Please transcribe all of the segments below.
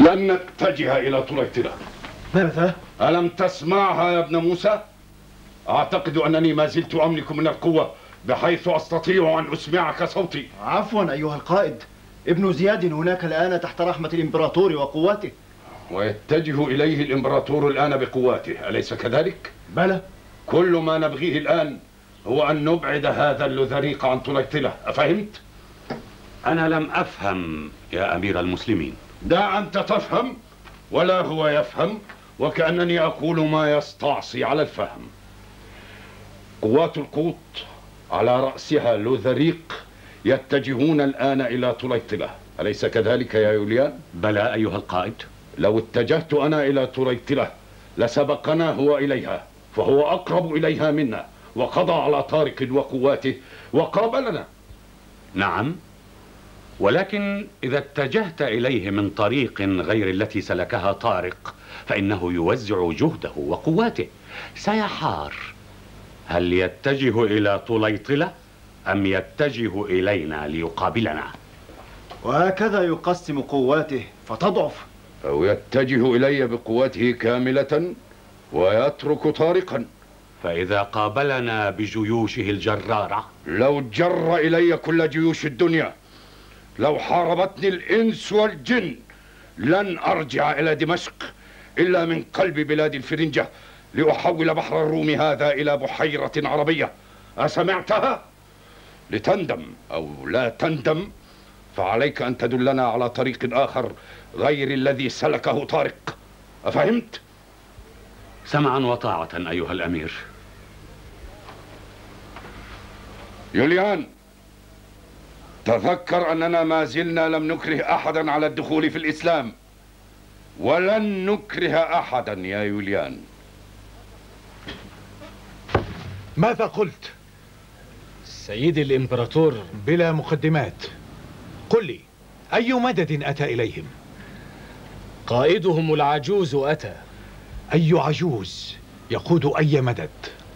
لن نتجه إلى طليطلة. ماذا؟ ألم تسمعها يا ابن موسى؟ أعتقد أنني ما زلت أملك من القوة بحيث أستطيع أن أسمعك صوتي. عفوا أيها القائد، ابن زياد هناك الآن تحت رحمة الإمبراطور وقواته. ويتجه إليه الإمبراطور الآن بقواته، أليس كذلك؟ بلى. كل ما نبغيه الآن هو أن نبعد هذا اللذريق عن طليطلة، أفهمت؟ أنا لم أفهم يا أمير المسلمين. دع أنت تفهم ولا هو يفهم، وكأنني أقول ما يستعصي على الفهم. قوات القوط على رأسها لوذريق يتجهون الآن إلى طليطلة، أليس كذلك يا يوليان؟ بلى أيها القائد. لو اتجهت أنا إلى طليطلة لسبقنا هو إليها، فهو أقرب إليها منا، وقضى على طارق وقواته وقابلنا. نعم، ولكن إذا اتجهت إليه من طريق غير التي سلكها طارق فإنه يوزع جهده وقواته، سيحار. هل يتجه إلى طليطلة أم يتجه إلينا ليقابلنا؟ وهكذا يقسم قواته فتضعف. أو يتجه إلي بقوته كاملة ويترك طارقا. فإذا قابلنا بجيوشه الجرارة؟ لو جر إلي كل جيوش الدنيا، لو حاربتني الإنس والجن، لن أرجع إلى دمشق إلا من قلب بلاد الفرنجة لأحول بحر الروم هذا إلى بحيرة عربية. أسمعتها؟ لتندم أو لا تندم فعليك أن تدلنا على طريق آخر غير الذي سلكه طارق، أفهمت؟ سمعا وطاعة أيها الأمير. يوليان، تذكر أننا ما زلنا لم نكره أحدا على الدخول في الإسلام، ولن نكره أحدا يا يوليان. ماذا قلت؟ سيدي الإمبراطور. بلا مقدمات، قل لي أي مدد أتى إليهم؟ قائدهم العجوز أتى. أي عجوز يقود أي مدد؟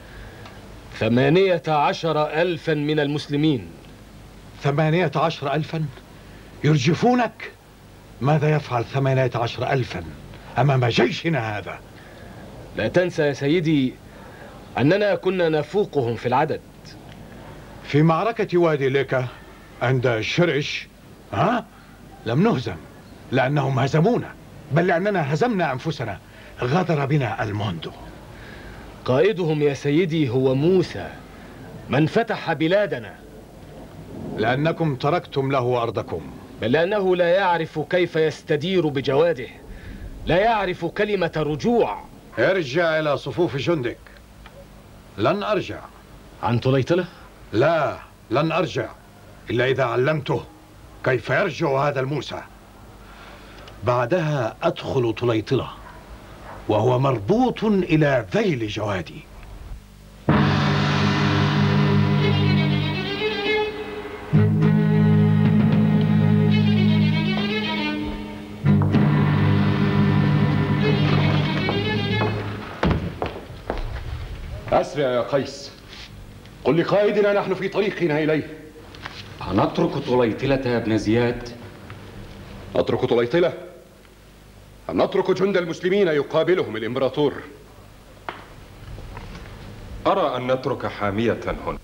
18,000 من المسلمين. 18,000 يرجفونك؟ ماذا يفعل 18,000 أمام جيشنا هذا؟ لا تنسى يا سيدي أننا كنا نفوقهم في العدد. في معركة وادي ليكا عند شرش لم نهزم لأنهم هزمونا، بل لأننا هزمنا أنفسنا. غدر بنا الموندو. قائدهم يا سيدي هو موسى من فتح بلادنا. لأنكم تركتم له أرضكم. بل لأنه لا يعرف كيف يستدير بجواده، لا يعرف كلمة رجوع. ارجع إلى صفوف جندك. لن أرجع. عن طليطلة؟ لا، لن أرجع إلا إذا علمته كيف يرجع هذا الموسى. بعدها أدخل طليطلة وهو مربوط إلى ذيل جوادي. أسرع يا قيس، قل لقائدنا نحن في طريقنا إليه. هنترك طليطلة يا ابن زياد؟ نترك طليطلة أم نترك جند المسلمين يقابلهم الإمبراطور؟ أرى أن نترك حامية هنا.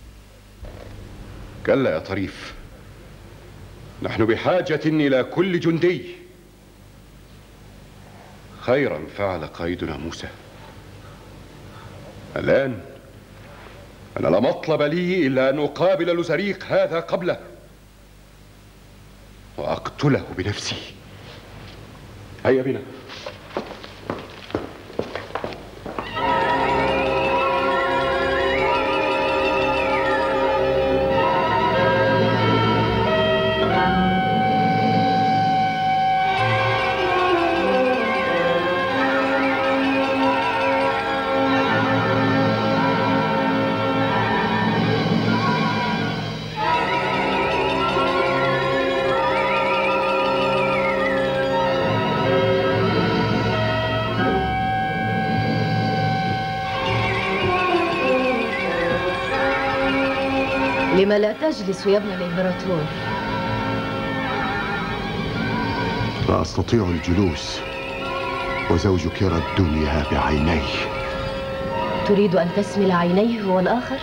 كلا يا طريف، نحن بحاجة إلى كل جندي. خيرا فعل قائدنا موسى. الآن أنا لا مطلب لي إلا أن أقابل لوذريق هذا قبله وأقتله بنفسي. هيا بنا. لم لا تجلس يا ابن الإمبراطور؟ لا أستطيع الجلوس وزوجك يرى الدنيا بعينيه. تريد أن تسمل عينيه هو الآخر؟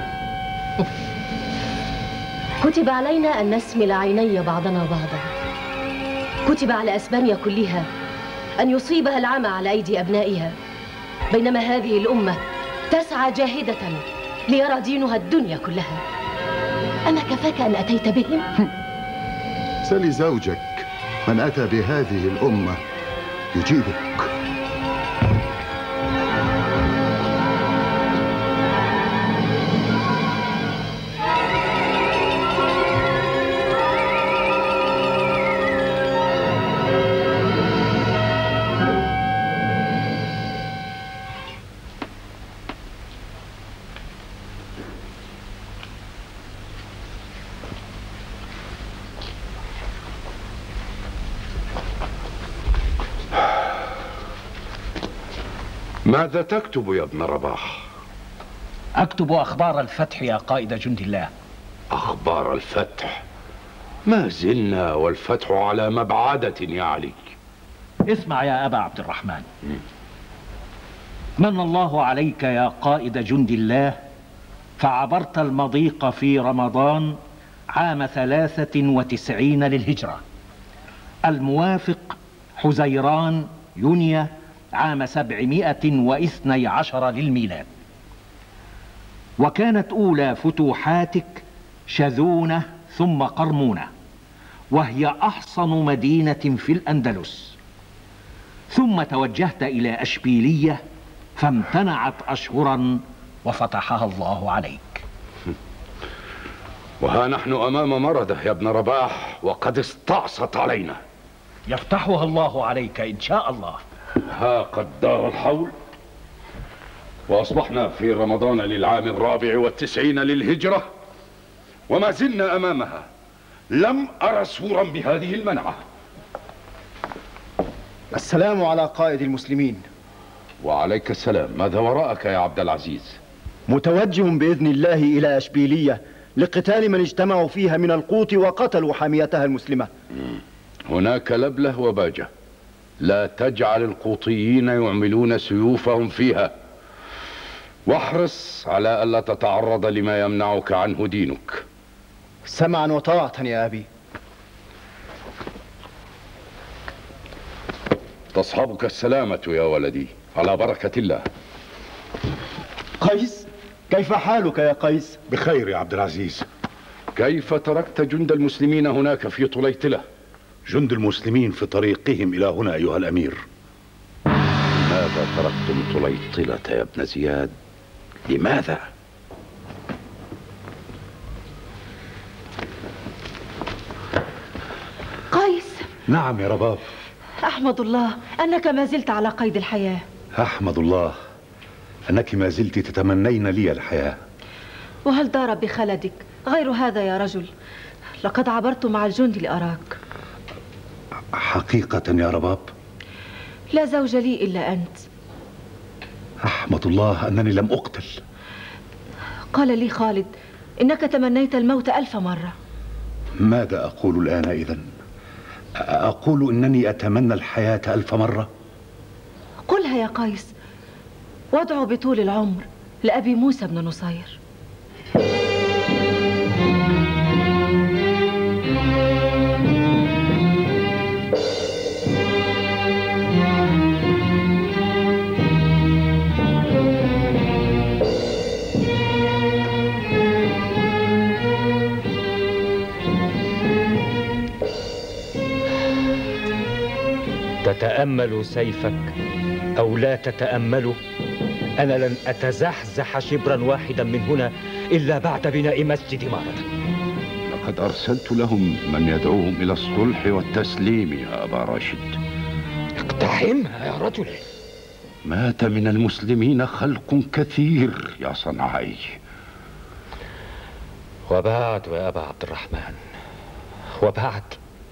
كتب علينا أن نسمل عيني بعضنا بعضا. كتب على أسبانيا كلها أن يصيبها العمى على أيدي أبنائها، بينما هذه الأمة تسعى جاهدة ليرى دينها الدنيا كلها. أما كفاك أن أتيت بهم؟ سلي زوجك، من أتى بهذه الأمة يجيبك. ماذا تكتب يا ابن رباح؟ أكتب أخبار الفتح يا قائد جند الله. أخبار الفتح؟ ما زلنا والفتح على مبعدة يا علي. اسمع يا أبا عبد الرحمن. من الله عليك يا قائد جند الله فعبرت المضيق في رمضان عام 93 للهجرة، الموافق حزيران يونيو عام 712 للميلاد. وكانت أولى فتوحاتك شذونة ثم قرمونة، وهي أحصن مدينة في الأندلس. ثم توجهت إلى أشبيلية فامتنعت أشهرا وفتحها الله عليك. وها نحن أمام مردة يا ابن رباح، وقد استعصت علينا. يفتحها الله عليك إن شاء الله. ها قد دار الحول، وأصبحنا في رمضان للعام 94 للهجرة، وما زلنا أمامها. لم أرى سورا بهذه المنعة. السلام على قائد المسلمين. وعليك السلام. ماذا وراءك يا عبد العزيز؟ متوجه بإذن الله إلى أشبيلية لقتال من اجتمعوا فيها من القوط وقتلوا حاميتها المسلمة. هناك لبلة وباجة، لا تجعل القوطيين يعملون سيوفهم فيها، واحرص على ألا تتعرض لما يمنعك عنه دينك. سمعا وطاعة يا أبي. تصحبك السلامة يا ولدي، على بركة الله. قيس، كيف حالك يا قيس؟ بخير يا عبد العزيز. كيف تركت جند المسلمين هناك في طليطلة؟ جند المسلمين في طريقهم إلى هنا أيها الأمير. لماذا تركتم طليطلة يا ابن زياد؟ لماذا؟ قيس. نعم يا رباب. أحمد الله أنك ما زلت على قيد الحياة. أحمد الله أنك ما زلت تتمنين لي الحياة. وهل دار بخلدك غير هذا يا رجل؟ لقد عبرت مع الجند لأراك. حقيقة يا رباب؟ لا زوج لي إلا أنت. أحمد الله أنني لم أقتل. قال لي خالد إنك تمنيت الموت 1000 مرة. ماذا أقول الآن إذن؟ أقول إنني أتمنى الحياة 1000 مرة؟ قلها يا قيس، وادعو بطول العمر لأبي موسى بن نصير. تتأمل سيفك أو لا تتأمله، أنا لن أتزحزح شبرا واحدا من هنا إلا بعد بناء مسجد مارة. لقد أرسلت لهم من يدعوهم إلى الصلح والتسليم يا أبا راشد. اقتحمها يا رجل. مات من المسلمين خلق كثير يا صنعائي. وبعد يا أبا عبد الرحمن، وبعد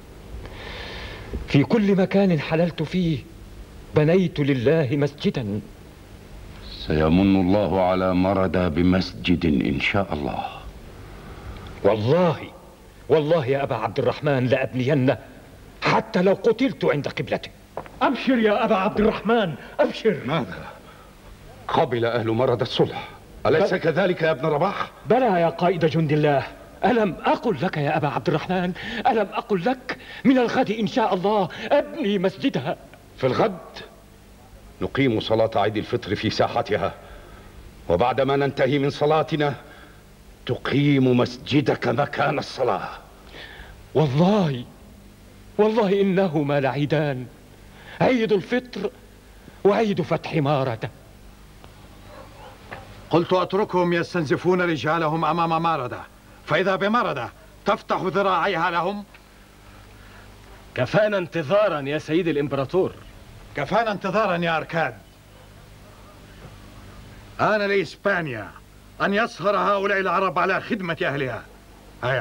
في كل مكان حللت فيه بنيت لله مسجدا. سيمن الله على مرد بمسجد إن شاء الله. والله يا أبا عبد الرحمن لأبنينه حتى لو قتلت عند قبلته. أبشر يا أبا عبد الرحمن، أبشر. ماذا؟ قبل أهل مرد الصلح، أليس كذلك يا ابن رباح؟ بلى يا قائد جند الله. ألم أقل لك يا أبا عبد الرحمن، ألم أقل لك من الغد إن شاء الله أبني مسجدها؟ في الغد نقيم صلاة عيد الفطر في ساحتها، وبعدما ننتهي من صلاتنا تقيم مسجدك مكان الصلاة. والله إنهما لعيدان، عيد الفطر وعيد فتح مارة. قلت أتركهم يستنزفون رجالهم أمام ماردة، فإذا بماردة تفتح ذراعيها لهم. كفانا انتظارا يا سيد الإمبراطور. كفانا انتظارا يا أركاد. آن لإسبانيا أن يسهر هؤلاء العرب على خدمة أهلها. هيا.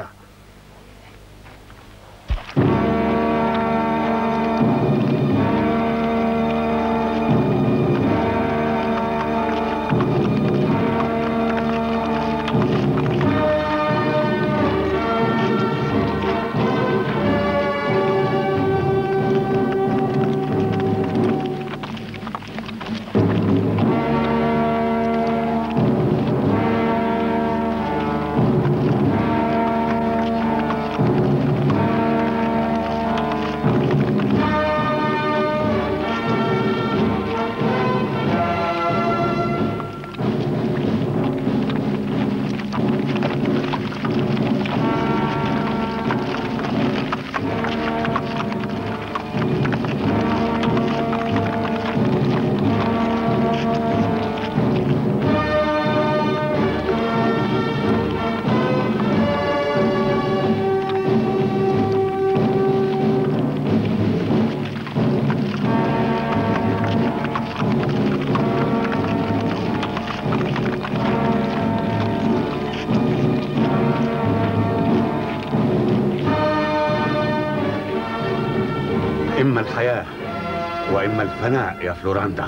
إما الحياة وإما الفناء يا فلوراندا.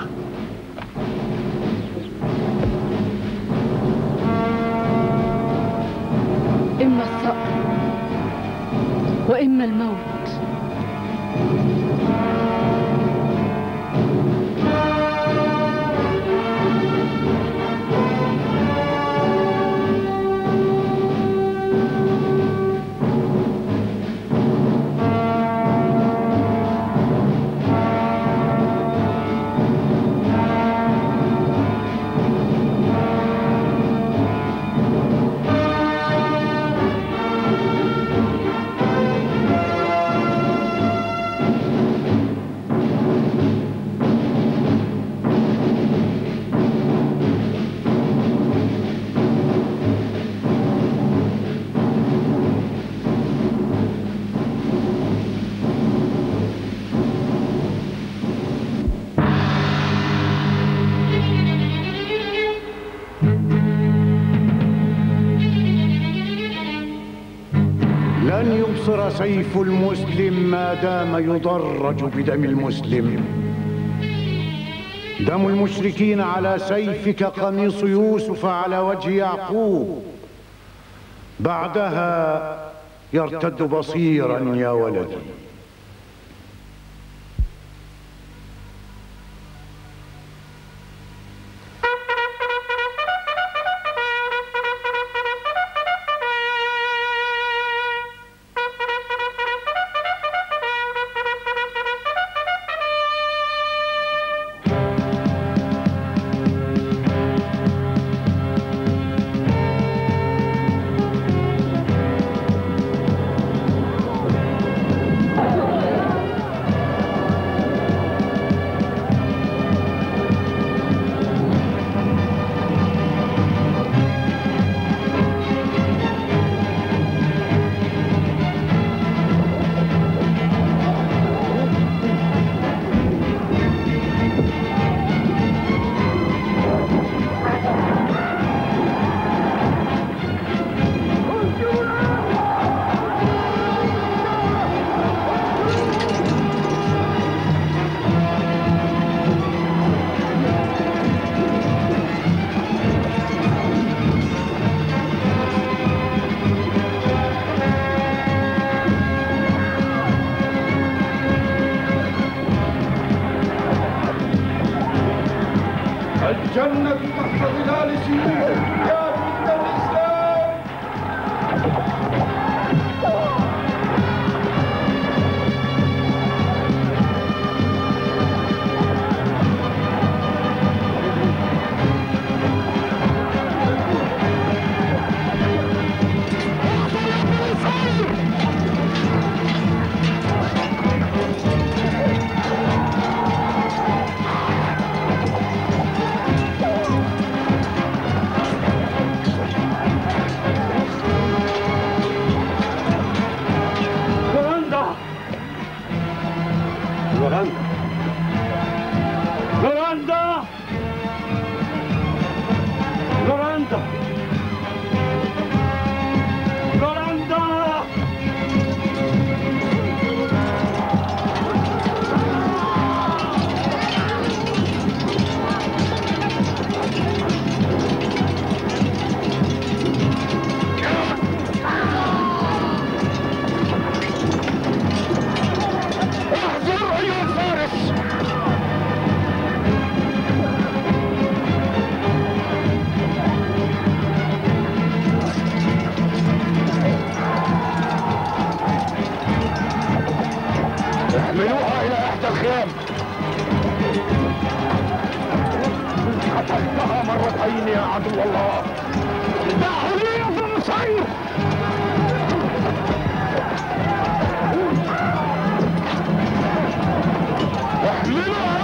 إما الصقر وإما الموت. لن يبصر سيف المسلم ما دام يضرج بدم المسلم. دم المشركين على سيفك قميص يوسف على وجه يعقوب. بعدها يرتد بصيرا يا ولدي. الجنة تحت ظلال سيوف يا جند الإسلام. احملوها إلى إحدى الخيام. قتلتها مرتين يا عدو الله. دعه لي يا ابن نصير. احملوها.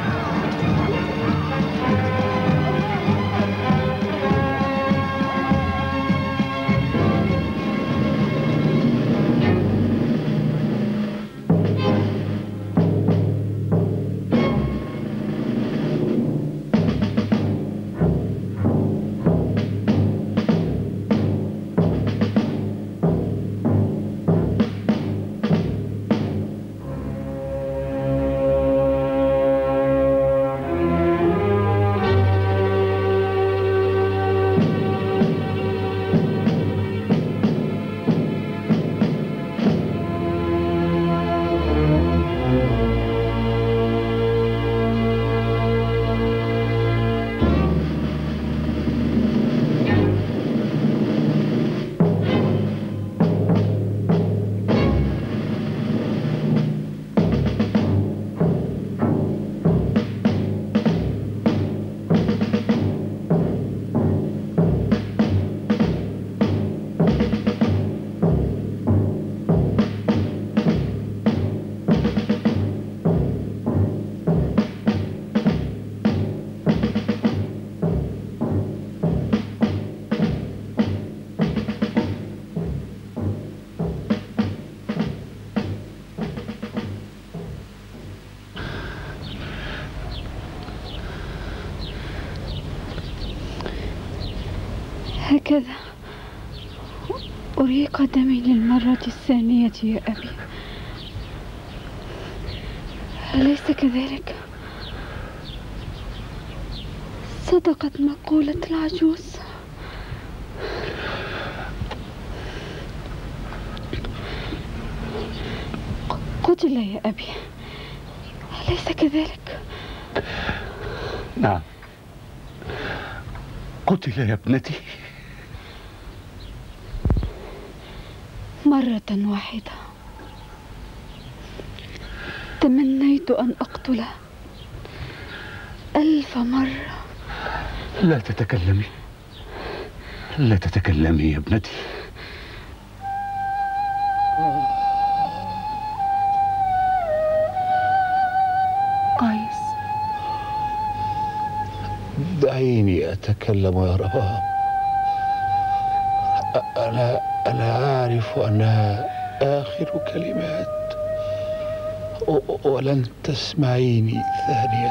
هكذا أريق دمي للمرة الثانية يا أبي، أليس كذلك؟ صدقت مقولة العجوز. قتل يا أبي، أليس كذلك؟ نعم، قتل يا ابنتي. مرة واحدة تمنيت أن أقتله 1000 مرة. لا تتكلمي، لا تتكلمي يا ابنتي. قيس، دعيني أتكلم يا رباب. أنا أعرف أنها آخر كلمات، ولن تسمعيني ثانية.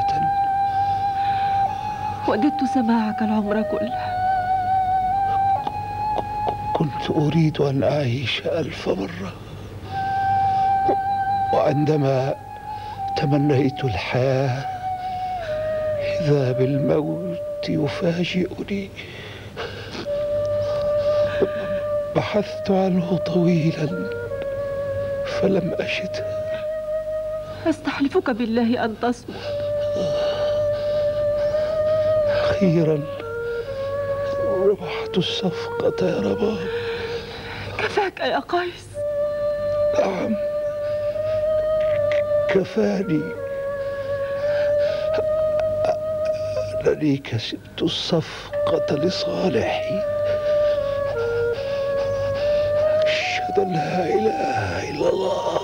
وددت سماعك العمر كله. كنت أريد أن أعيش 1000 مرة، وعندما تمنيت الحياة إذا بالموت يفاجئني. بحثت عنه طويلا فلم أجده. أستحلفك بالله أن تصمت. أخيرا ربحت الصفقة يا رباب. كفاك يا قيس. نعم، كفاني. أنني كسبت الصفقة لصالحي. أشهد أن لا إله إلا الله.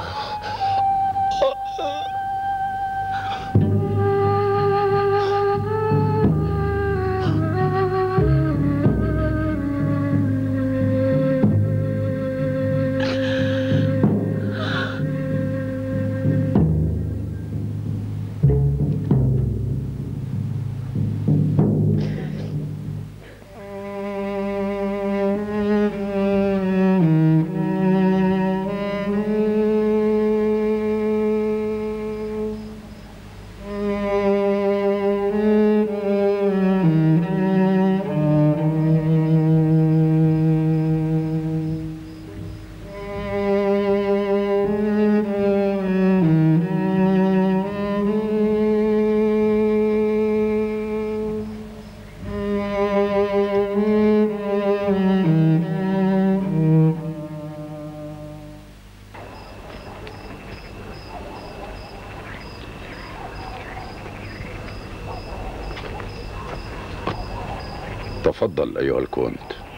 تفضل أيها الكونت.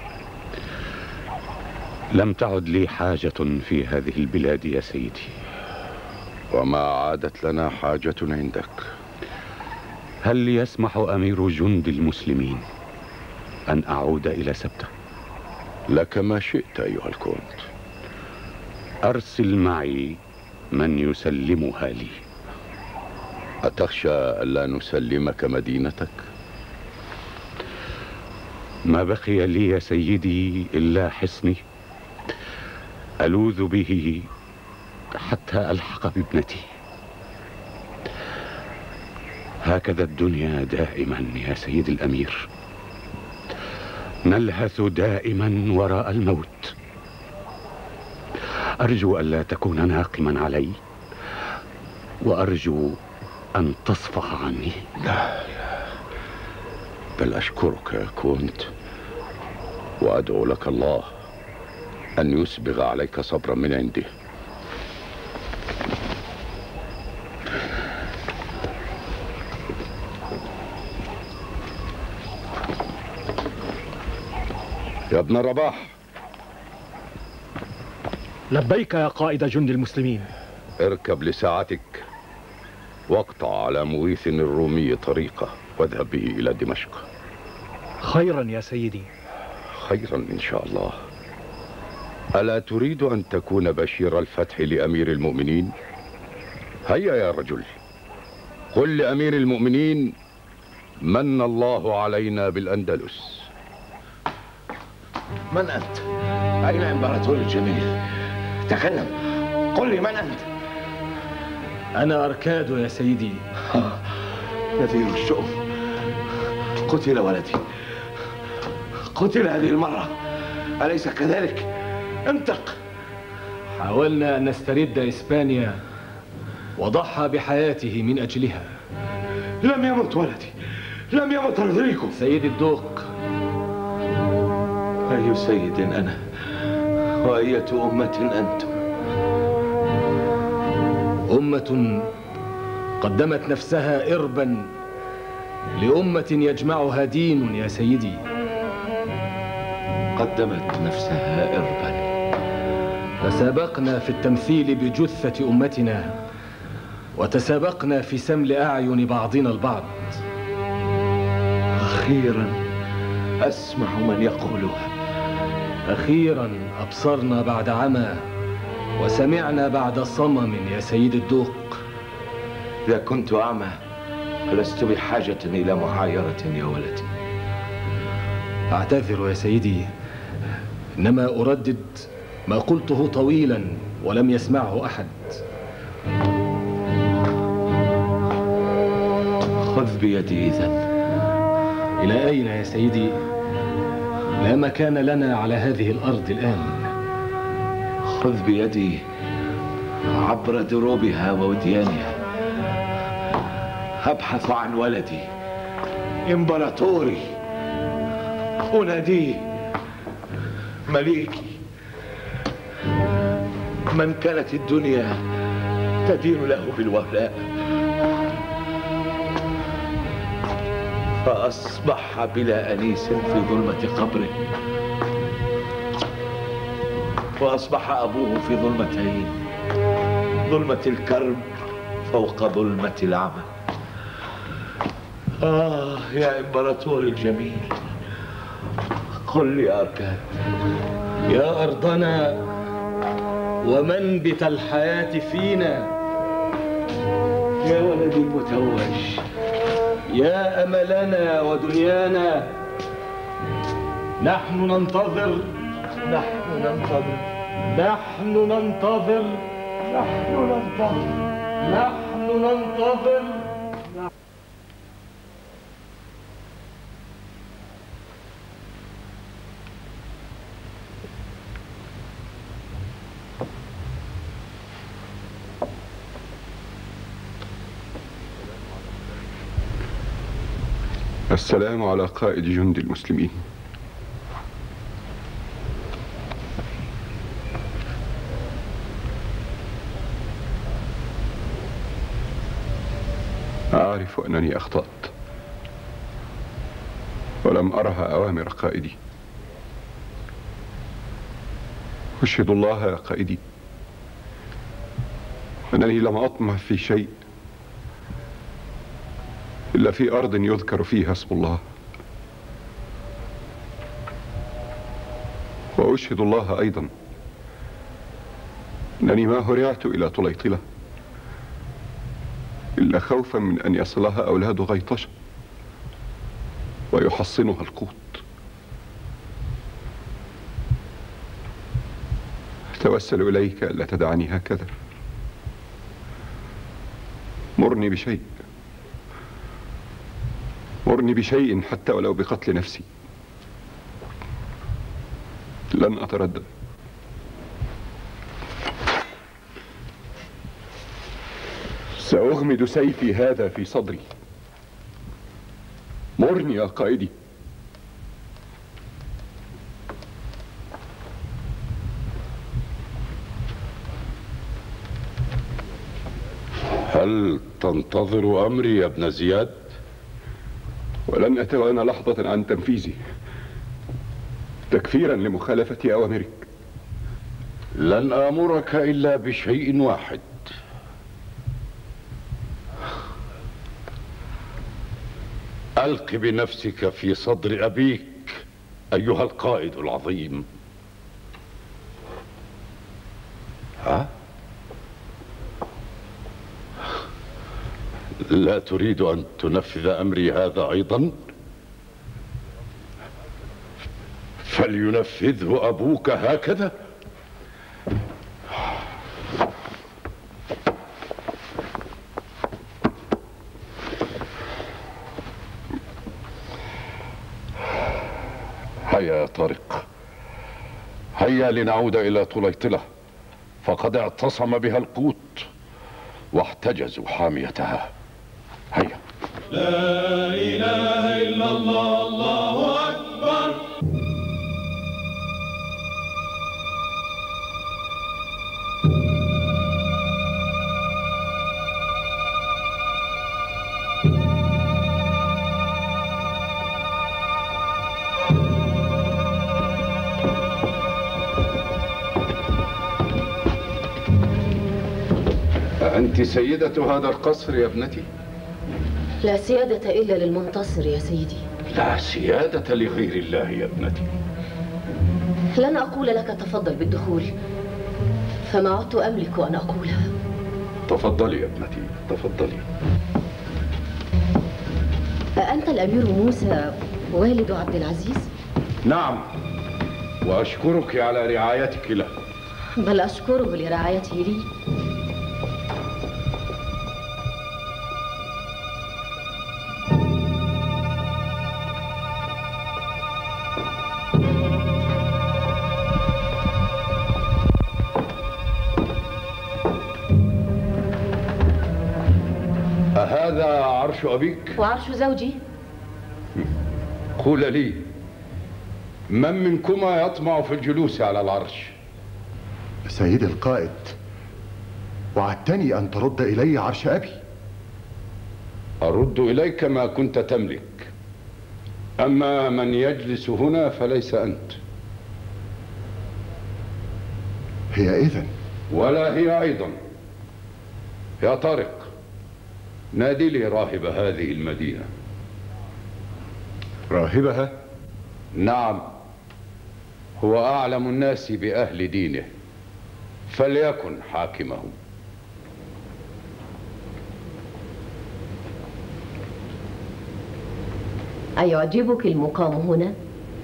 لم تعد لي حاجة في هذه البلاد يا سيدي. وما عادت لنا حاجة عندك. هل يسمح أمير جند المسلمين أن أعود إلى سبتة؟ لك ما شئت أيها الكونت. أرسل معي من يسلمها لي. أتخشى ألا نسلمك مدينتك؟ ما بقي لي يا سيدي إلا حصني ألوذ به حتى ألحق بابنتي. هكذا الدنيا دائما يا سيد الأمير، نلهث دائما وراء الموت. أرجو ألا تكون ناقما علي، وأرجو أن تصفح عني. لا، بل أشكرك يا كونت، وأدعو لك الله أن يسبغ عليك صبرا من عنده. يا ابن رباح. لبيك يا قائد جند المسلمين. اركب لساعتك واقطع على مغيث الرومي طريقه واذهب به إلى دمشق. خيرا يا سيدي. خيرا إن شاء الله. ألا تريد أن تكون بشير الفتح لأمير المؤمنين؟ هيا يا رجل، قل لأمير المؤمنين: من الله علينا بالأندلس. من أنت؟ أين إمبراطور الجميل؟ تكلم، قل لي من أنت؟ أنا أركادو يا سيدي. نذير الشؤم. قتل ولدي، قتل هذه المرة، أليس كذلك؟ انطق. حاولنا أن نسترد إسبانيا وضحى بحياته من أجلها. لم يمت ولدي، لم يمت رودريكو. سيد الدوق. أي سيد أنا وأية أمة أنتم؟ أمة قدمت نفسها إربا لأمة يجمعها دين يا سيدي. قدمت نفسها إربا. تسابقنا في التمثيل بجثة أمتنا، وتسابقنا في سمل أعين بعضنا البعض. أخيرا أسمع من يقولها. أخيرا أبصرنا بعد عمى، وسمعنا بعد صمم يا سيد الدوق. إذا كنت أعمى فلست بحاجة إلى محايرة يا ولدي. أعتذر يا سيدي، إنما أردد ما قلته طويلا ولم يسمعه أحد. خذ بيدي إذن. إلى أين يا سيدي؟ لا مكان لنا على هذه الأرض الآن. خذ بيدي عبر دروبها ووديانها. أبحث عن ولدي، إمبراطوري، أناديه مليكي، من كانت الدنيا تدين له بالولاء فأصبح بلا أنيس في ظلمة قبره، وأصبح أبوه في ظلمتين، ظلمة الكرب فوق ظلمة العمى. يا إمبراطوري الجميل، قل لي أركان. يا أرضنا ومنبت الحياة فينا، يا ولدي المتوج، يا أملنا ودنيانا، نحن ننتظر، نحن ننتظر، نحن ننتظر، نحن ننتظر، نحن ننتظر. السلام على قائد جند المسلمين. أعرف أنني أخطأت ولم أرها أوامر قائدي. أشهد الله يا قائدي أنني لم أطمع في شيء إلا في أرض يذكر فيها اسم الله، وأشهد الله أيضا أنني ما هرعت إلى طليطلة إلا خوفا من أن يصلها أولاد غيطشة ويحصنها القوط. أتوسل إليك ألا تدعني هكذا. مرني بشيء، مرني بشيء حتى ولو بقتل نفسي. لن أتردد. سأغمد سيفي هذا في صدري. مرني يا قائدي. هل تنتظر أمري يا ابن زياد؟ ولن أتوانى لحظة عن تنفيذه تكفيرا لمخالفة أوامرك. لن آمرك إلا بشيء واحد. ألق بنفسك في صدر أبيك أيها القائد العظيم. ها؟ لا تريد أن تنفذ أمري هذا أيضا؟ فلينفذه أبوك هكذا. هيا يا طارق، هيا لنعود إلى طليطلة، فقد اعتصم بها القوط واحتجزوا حاميتها. هيا. لا إله إلا الله، الله أكبر. أنت سيدة هذا القصر يا ابنتي؟ لا سيادة إلا للمنتصر يا سيدي. لا سيادة لغير الله يا ابنتي. لن أقول لك تفضل بالدخول، فما عدت أملك أن أقولها. تفضلي يا ابنتي، تفضلي. أأنت الأمير موسى والد عبد العزيز؟ نعم، وأشكرك على رعايتك له. بل أشكره لرعايته لي. أهذا عرش أبيك؟ وعرش زوجي. قول لي، من منكما يطمع في الجلوس على العرش؟ سيدي القائد، وعدتني أن ترد إلي عرش أبي. أرد إليك ما كنت تملك، أما من يجلس هنا فليس أنت. هي إذن؟ ولا هي أيضا. يا طارق، نادي لي راهب هذه المدينة. راهبها؟ نعم، هو أعلم الناس بأهل دينه، فليكن حاكمهم. أيعجبك المقام هنا؟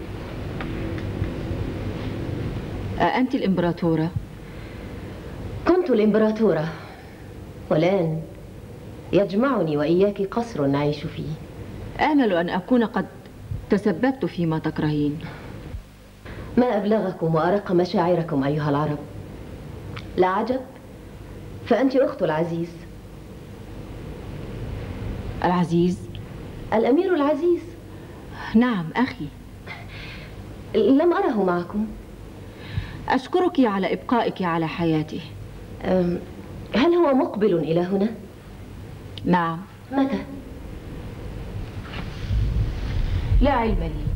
أنت الإمبراطورة؟ كنت الإمبراطورة، والآن يجمعني وإياك قصر نعيش فيه. آمل أن أكون قد تسببت فيما تكرهين. ما أبلغكم وأرق مشاعركم أيها العرب. لا عجب، فأنت أخت العزيز. العزيز؟ الأمير العزيز. نعم أخي. لم أره معكم. أشكرك على إبقائك على حياته. هل هو مقبل إلى هنا؟ نعم. متى؟ لا علم لي.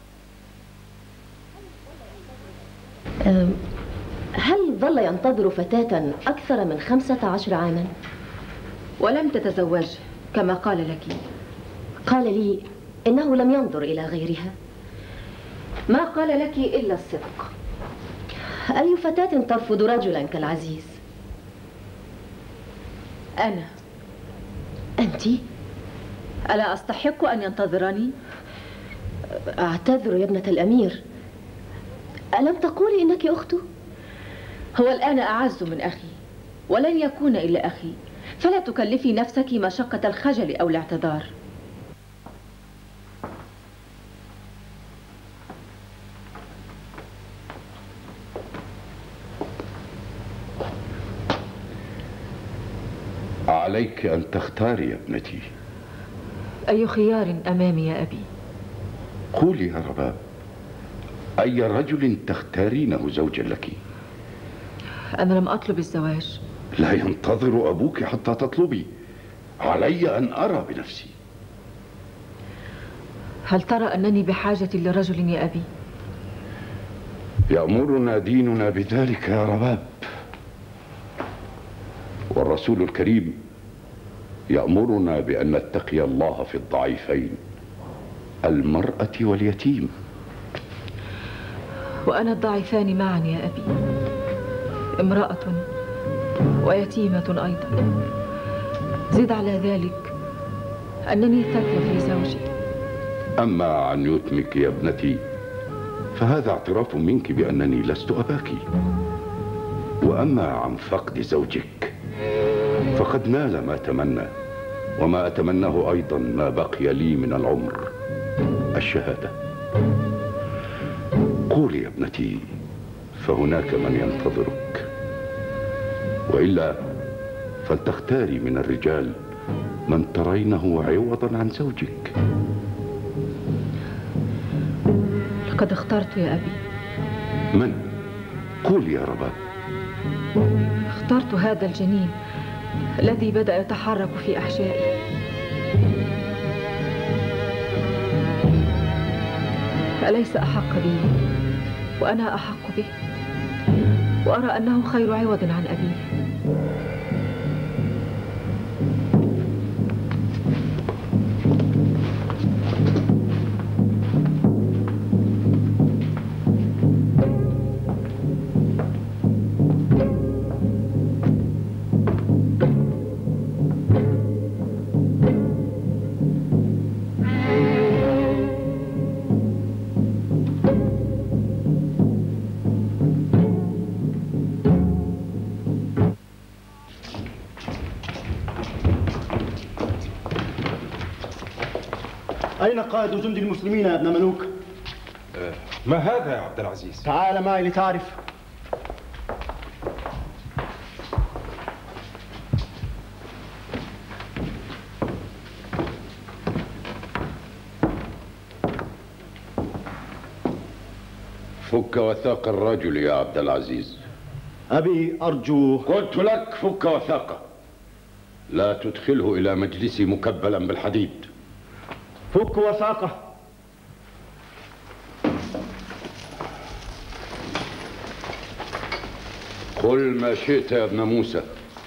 هل ظل ينتظر فتاة أكثر من 15 عاما؟ ولم تتزوج كما قال لك. قال لي إنه لم ينظر إلى غيرها. ما قال لك إلا الصدق. أي فتاة ترفض رجلا كالعزيز؟ أنا. أنت؟ ألا أستحق أن ينتظرني؟ أعتذر يا ابنة الأمير، ألم تقولي إنك أخته؟ هو الآن أعز من أخي، ولن يكون إلا أخي، فلا تكلفي نفسك مشقة الخجل أو الاعتذار. عليك أن تختاري يا ابنتي. أي خيار أمامي يا أبي؟ قولي يا رباب، أي رجل تختارينه زوجا لك؟ أنا لم أطلب الزواج. لا ينتظر أبوك حتى تطلبي، علي أن أرى بنفسي. هل ترى أنني بحاجة لرجل يا أبي؟ يأمرنا ديننا بذلك يا رباب، والرسول الكريم يأمرنا بأن نتقي الله في الضعيفين، المرأة واليتيم. وأنا الضعيفان معا يا أبي، امرأة ويتيمة أيضا. زد على ذلك أنني ثكل في زوجي. أما عن يتمك يا ابنتي فهذا اعتراف منك بأنني لست أباك، وأما عن فقد زوجك فقد نال ما تمنى، وما أتمناه أيضا ما بقي لي من العمر، الشهادة. قولي يا ابنتي، فهناك من ينتظرك، وإلا فلتختاري من الرجال من ترينه عوضا عن زوجك. لقد اخترت يا أبي. من؟ قولي يا رباب. اخترت هذا الجنين الذي بدأ يتحرك في أحشائي. أليس أحق بي وأنا أحق به؟ وأرى أنه خير عوض عن أبيه. أين قائد جند المسلمين يا ابن ملوك؟ ما هذا يا عبد العزيز؟ تعال معي لتعرف. فك وثاق الرجل يا عبد العزيز. أبي أرجو. قلت لك فك وثاقه، لا تدخله إلى مجلسي مكبلا بالحديد. فك وثاقه. قل ما شئت يا ابن موسى.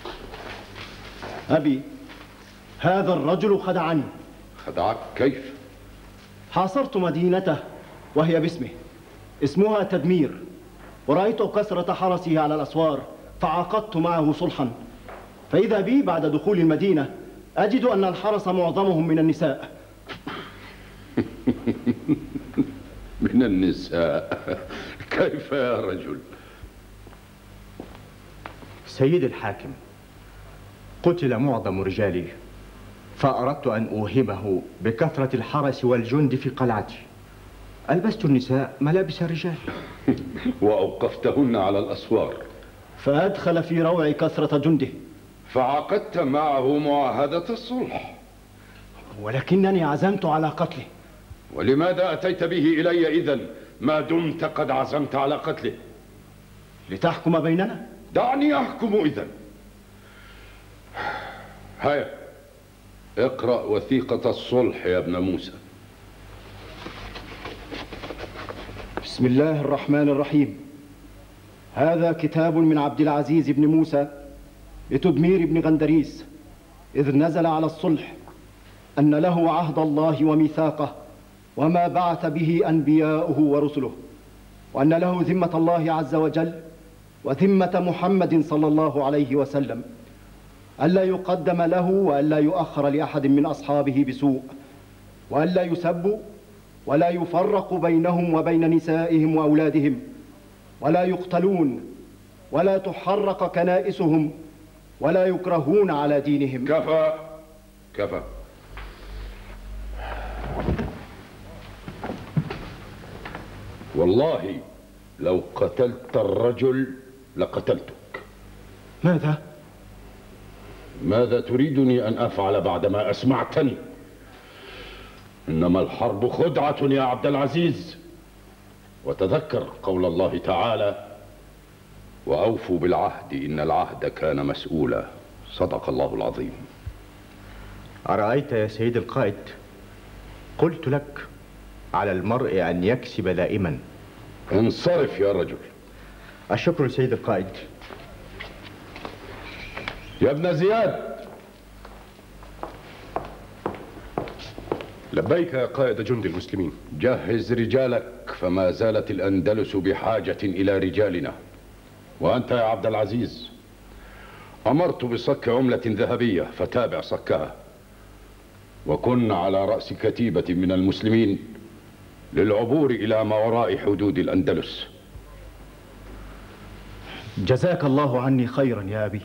أبي، هذا الرجل خدعني. خدعك كيف؟ حاصرت مدينته وهي باسمه، اسمها تدمير، ورأيت كثرة حرسه على الأسوار فعقدت معه صلحا، فإذا بي بعد دخول المدينة أجد أن الحرس معظمهم من النساء. من النساء؟ كيف يا رجل؟ سيد الحاكم، قتل معظم رجالي، فأردت أن أوهمه بكثرة الحرس والجند في قلعتي. ألبست النساء ملابس الرجال وأوقفتهن على الأسوار، فأدخل في روع كثرة جنده، فعقدت معه معاهدة الصلح. ولكنني عزمت على قتله. ولماذا أتيت به إلي إذن ما دمت قد عزمت على قتله؟ لتحكم بيننا. دعني أحكم إذن. هيا اقرأ وثيقة الصلح يا ابن موسى. بسم الله الرحمن الرحيم. هذا كتاب من عبد العزيز بن موسى لتدمير بن غندريس، إذ نزل على الصلح أن له عهد الله وميثاقه وما بعث به أنبياؤه ورسله، وأن له ذمة الله عز وجل وذمة محمد صلى الله عليه وسلم، ألا يقدم له وألا يؤخر لأحد من أصحابه بسوء، وألا يسبوا ولا يفرق بينهم وبين نسائهم وأولادهم، ولا يقتلون ولا تحرق كنائسهم، ولا يكرهون على دينهم. كفى كفى. والله لو قتلت الرجل لقتلتك. ماذا تريدني أن أفعل بعدما أسمعتني؟ إنما الحرب خدعة يا عبد العزيز، وتذكر قول الله تعالى: وأوفوا بالعهد إن العهد كان مسؤولا. صدق الله العظيم. أرأيت يا سيد القائد، قلت لك على المرء أن يكسب دائما. انصرف يا رجل. الشكر سيد القائد. يا ابن زياد. لبيك يا قائد جند المسلمين. جهز رجالك، فما زالت الأندلس بحاجة إلى رجالنا. وأنت يا عبد العزيز، أمرت بصك عملة ذهبية فتابع صكها، وكن على رأس كتيبة من المسلمين للعبور إلى ما وراء حدود الأندلس. جزاك الله عني خيرا يا أبي.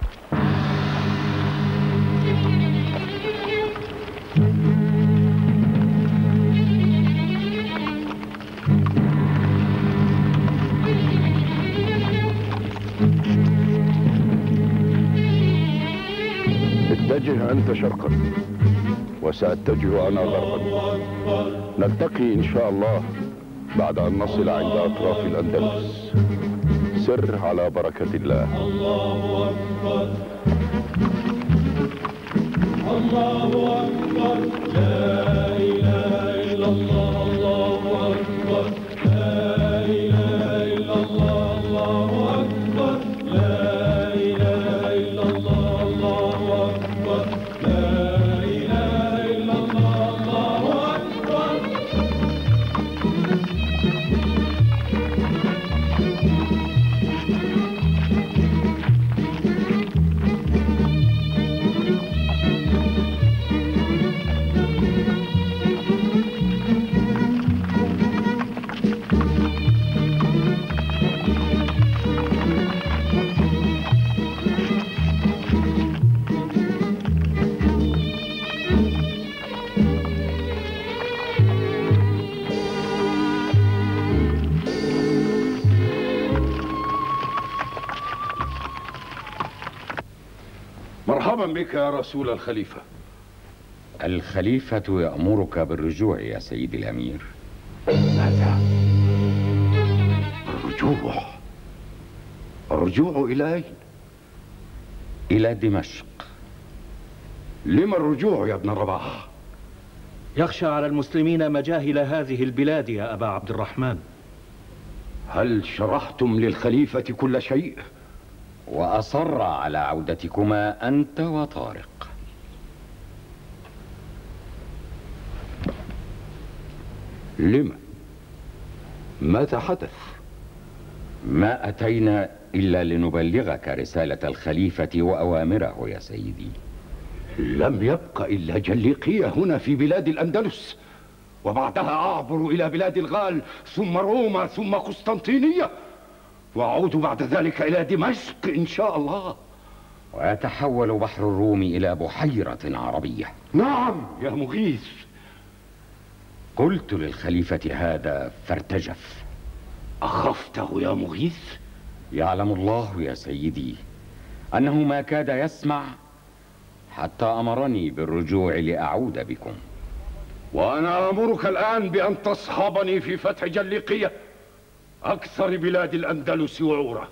اتجه أنت شرقا وسأتجه أنا غربا. نلتقي إن شاء الله بعد أن نصل عند أطراف الأندلس. سر على بركة الله. الله أكبر الله أكبر، لا إله إلا الله. الله أكبر، لا إله إلا الله. الله أكبر، لا إله إلا الله. الله أكبر، لا إله إلا الله. الله أكبر. مرحبا بك يا رسول الخليفة. الخليفة يأمرك بالرجوع يا سيدي الأمير. ماذا؟ الرجوع إلى أين؟ إلى دمشق. لما الرجوع يا ابن رباح؟ يخشى على المسلمين مجاهل هذه البلاد يا أبا عبد الرحمن. هل شرحتم للخليفة كل شيء؟ وأصر على عودتكما أنت وطارق. لما؟ ماذا حدث؟ ما أتينا إلا لنبلغك رسالة الخليفة وأوامره يا سيدي. لم يبق إلا جليقية هنا في بلاد الأندلس، وبعدها أعبر إلى بلاد الغال ثم روما ثم قسطنطينية، وأعود بعد ذلك إلى دمشق إن شاء الله. ويتحول بحر الروم إلى بحيرة عربية. نعم يا مغيث. قلت للخليفة هذا فارتجف. أخفته يا مغيث؟ يعلم الله يا سيدي أنه ما كاد يسمع حتى أمرني بالرجوع لأعود بكم. وأنا أمرك الآن بأن تصحبني في فتح جليقية، أكثر بلاد الأندلس وعورة.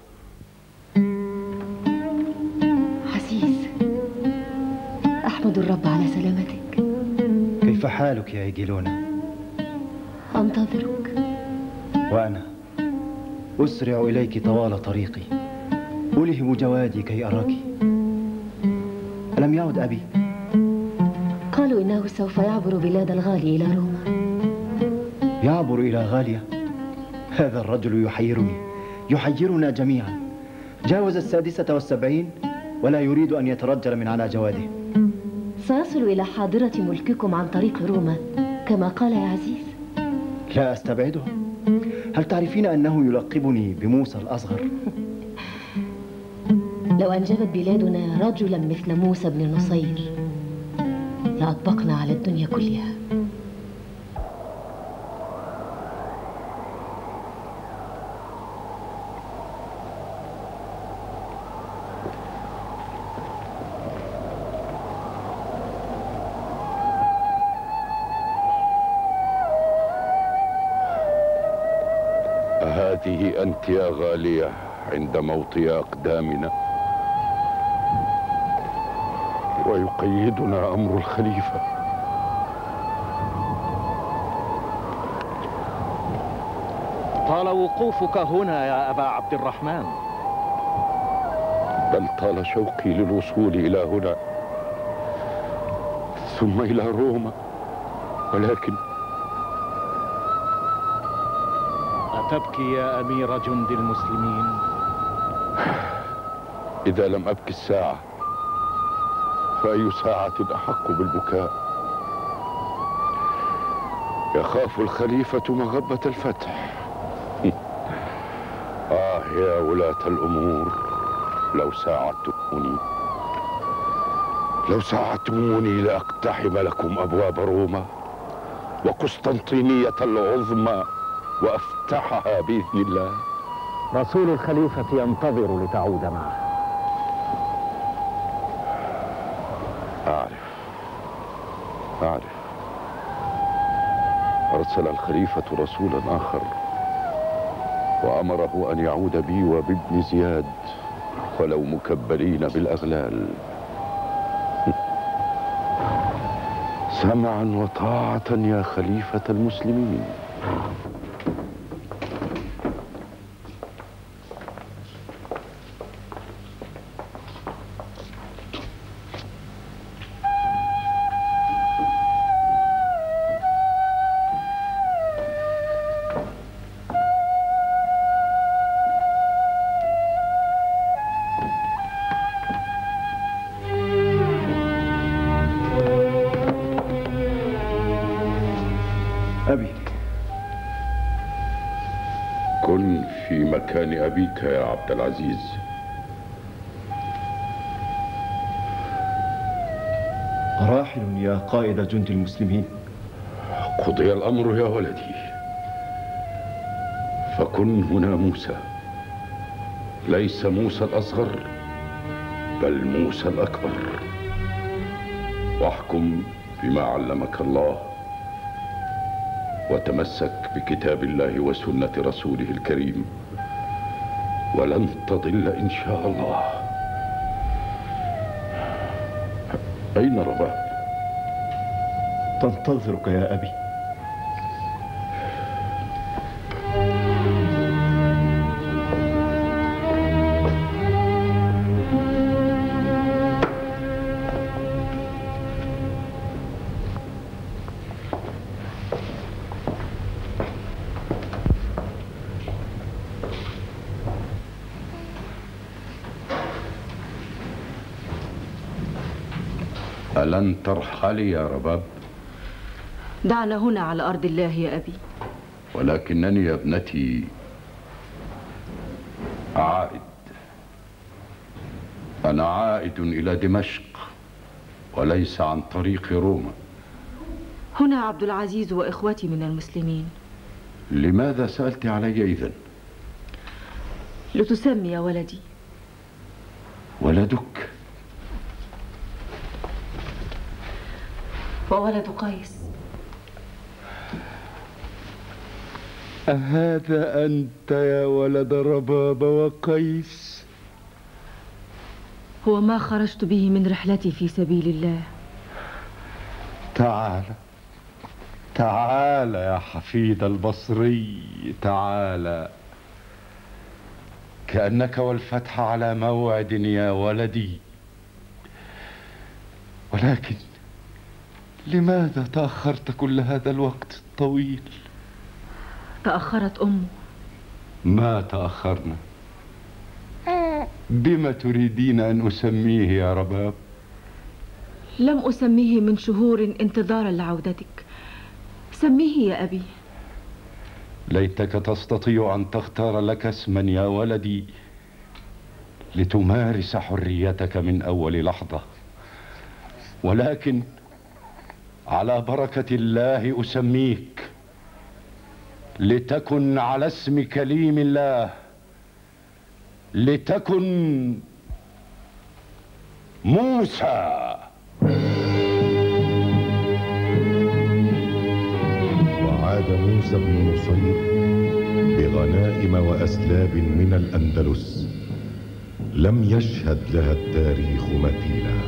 عزيز، أحمد الرب على سلامتك. كيف حالك يا إيجيلونا؟ أنتظرك. وأنا أسرع إليك طوال طريقي، ألهب جوادي كي أراك. ألم يعد أبي؟ قالوا إنه سوف يعبر بلاد الغالي إلى روما. يعبر إلى غاليا؟ هذا الرجل يحيرني، يحيرنا جميعا. جاوز 76 ولا يريد أن يترجل من على جواده. سأصل إلى حاضرة ملككم عن طريق روما كما قال يا عزيز. لا أستبعده. هل تعرفين أنه يلقبني بموسى الأصغر؟ لو أنجبت بلادنا رجلا مثل موسى بن نصير لأطبقنا على الدنيا كلها. هذه أنت يا غالية عند موطئ أقدامنا، ويقيدنا أمر الخليفة. طال وقوفك هنا يا أبا عبد الرحمن. بل طال شوقي للوصول إلى هنا ثم إلى روما، ولكن أتبكي يا أمير جند المسلمين؟ إذا لم أبكي الساعة فأي ساعة أحق بالبكاء؟ يخاف الخليفة مغبة الفتح. يا ولاة الأمور، لو ساعدتموني لأقتحم لكم أبواب روما وقسطنطينية العظمى وأفتحها بإذن الله. رسول الخليفة ينتظر لتعود معه. أعرف. أرسل الخليفة رسولا آخر وأمره أن يعود بي وبابن زياد ولو مكبلين بالأغلال. سمعا وطاعة يا خليفة المسلمين. أبي، كن في مكان أبيك يا عبد العزيز. راحل يا قائد جند المسلمين. قضي الأمر يا ولدي، فكن هنا موسى، ليس موسى الأصغر بل موسى الأكبر، واحكم بما علمك الله، وتمسك بكتاب الله وسنة رسوله الكريم، ولن تضل إن شاء الله. أين رباب؟ تنتظرك يا أبي. ألن ترحلي يا رباب؟ دعنا هنا على أرض الله يا أبي. ولكنني يا ابنتي عائد. أنا عائد إلى دمشق وليس عن طريق روما. هنا عبد العزيز وإخوتي من المسلمين. لماذا سألت علي إذن؟ لتسمي يا ولدي. ولدك؟ وولد قيس. أهذا أنت يا ولد رباب وقيس؟ هو ما خرجت به من رحلتي في سبيل الله. تعال تعال يا حفيد البصري، تعال. كأنك والفتح على موعد يا ولدي. ولكن لماذا تأخرت كل هذا الوقت الطويل؟ تأخرت أمه. ما تأخرنا. بما تريدين أن أسميه يا رباب؟ لم أسميه من شهور انتظارا لعودتك. سميه يا أبي. ليتك تستطيع أن تختار لك اسما يا ولدي لتمارس حريتك من أول لحظة. ولكن على بركة الله أسميك لتكن على اسم كليم الله، لتكن موسى. وعاد موسى بن نصير بغنائم وأسلاب من الأندلس لم يشهد لها التاريخ مثيلا.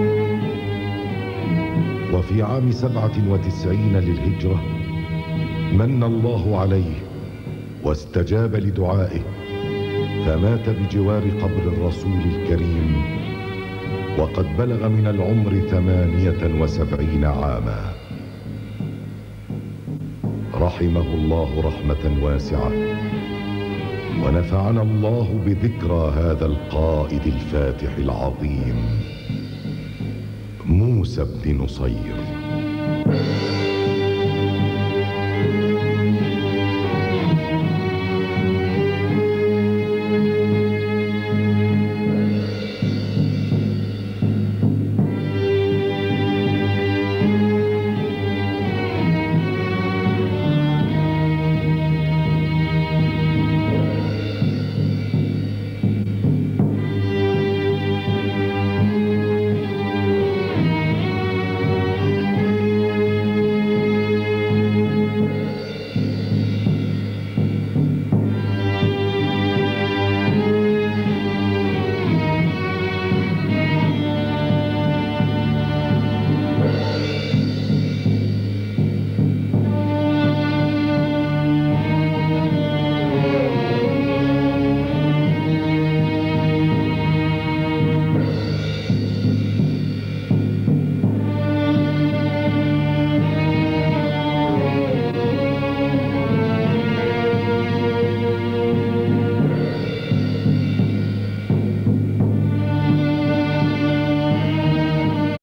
وفي عام 97 للهجرة من الله عليه واستجاب لدعائه، فمات بجوار قبر الرسول الكريم وقد بلغ من العمر 78 عاما. رحمه الله رحمة واسعة، ونفعنا الله بذكرى هذا القائد الفاتح العظيم موسى بن نصير.